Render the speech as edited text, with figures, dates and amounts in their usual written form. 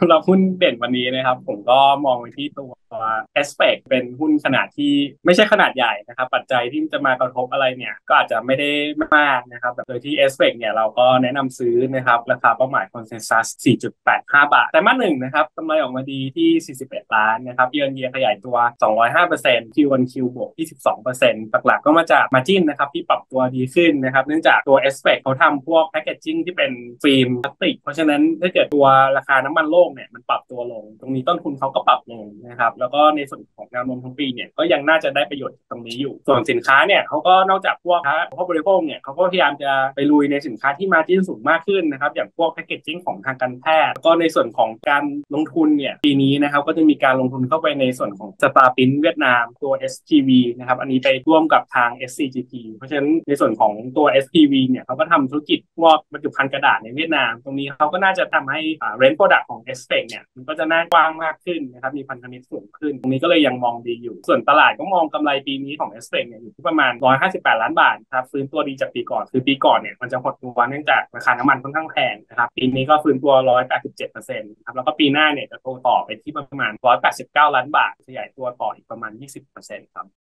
สำหรับหุ้นเด่นวันนี้นะครับผมก็มองไปที่ตัว Aspect เป็นหุ้นขนาดที่ไม่ใช่ขนาดใหญ่นะครับปัจจัยที่จะมากระทบอะไรเนี่ยก็อาจจะไม่ได้มากนะครับโดยที่ Aspect เนี่ยเราก็แนะนำซื้อนะครับราคาเป้าหมาย Consensus 4.85 บาทแต่มาหนึ่งนะครับกำไรออกมาดีที่41ล้านนะครับเยือนเยียขยายตัว205% Q1Q บวก22%หลักๆก็มาจาก Margin นะครับที่ปรับตัวดีขึ้นนะครับเนื่องจากตัว Aspect เขาทำพวก Packaging ที่เป็นฟิล์มพลาสติกเพราะฉะนั้นถ้าเกิดตัวราคาน้ำมันโลกเนี่ยมันปรับตัวลงตรงนี้ต้นทุนเขาก็ปรับลงนะครับแล้วก็ในส่วนของแนวโน้มทั้งปีเนี่ยก็ยังน่าจะได้ประโยชน์ตรงนี้อยู่ส่วนสินค้าเนี่ยเขาก็นอกจากพวกผู้บริโภคเนี่ยเขาก็พยายามจะไปลุยในสินค้าที่มาร์จิ้นสูงมากขึ้นนะครับอย่างพวกแพคเกจจิ้งของทางการแพทย์แล้วก็ในส่วนของการลงทุนเนี่ยปีนี้นะครับก็จะมีการลงทุนเข้าไปในส่วนของสตาร์ปินเวียดนามตัว SGV นะครับอันนี้ไปร่วมกับทาง SCGP เพราะฉะนั้นในส่วนของตัว SPV เนี่ยเขาก็ทำธุรกิจพวกบรรจุภัณฑ์กระดาษในเวียดนามตรงนี้เขาก็น่าจะทำให้range product ของ s p e c เนี่ยมันก็จะน่ากว้างมากขึ้นนะครับมีพันธมิตรสูงขึ้นตรงนี้ก็เลยยังมองดีอยู่ส่วนตลาดก็มองกำไรปีนี้ของ s p e c เนี่ยอยู่ที่ประมาณ158ล้านบาทครับฟื้นตัวดีจากปีก่อนคือปีก่อนเนี่ยมันจะหดตัวเนื่องจากราคาน้ำมันค่อนข้างแพงนะครับปีนี้ก็ฟื้นตัว187%ครับแล้วก็ปีหน้าเนี่ยจะโตต่อไปที่ประมาณ189ล้านบาทขยายตัวต่ออีกประมาณ20%ครับ